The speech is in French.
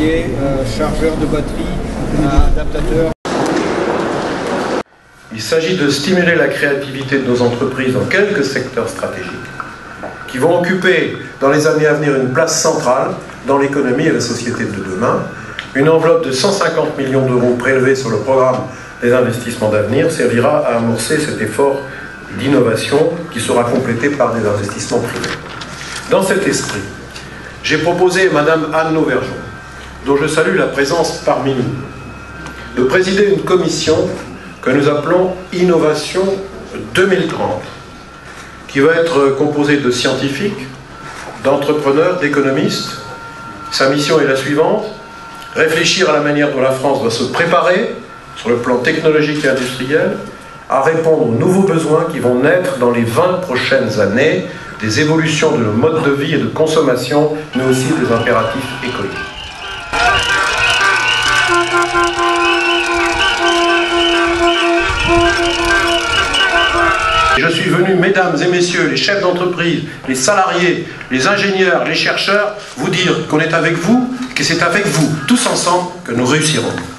salariés, chargeurs de batterie, adaptateurs. Il s'agit de stimuler la créativité de nos entreprises dans quelques secteurs stratégiques qui vont occuper dans les années à venir une place centrale dans l'économie et la société de demain. Une enveloppe de 150 millions d'euros prélevée sur le programme des investissements d'avenir servira à amorcer cet effort d'innovation qui sera complété par des investissements privés. Dans cet esprit, j'ai proposé à Madame Anne Lauvergeon, dont je salue la présence parmi nous, de présider une commission que nous appelons Innovation 2030, qui va être composée de scientifiques, d'entrepreneurs, d'économistes. Sa mission est la suivante: réfléchir à la manière dont la France doit se préparer, sur le plan technologique et industriel, à répondre aux nouveaux besoins qui vont naître dans les 20 prochaines années, des évolutions de nos modes de vie et de consommation, mais aussi des impératifs écologiques. Je suis venu, mesdames et messieurs, les chefs d'entreprise, les salariés, les ingénieurs, les chercheurs, vous dire qu'on est avec vous, que c'est avec vous, tous ensemble, que nous réussirons.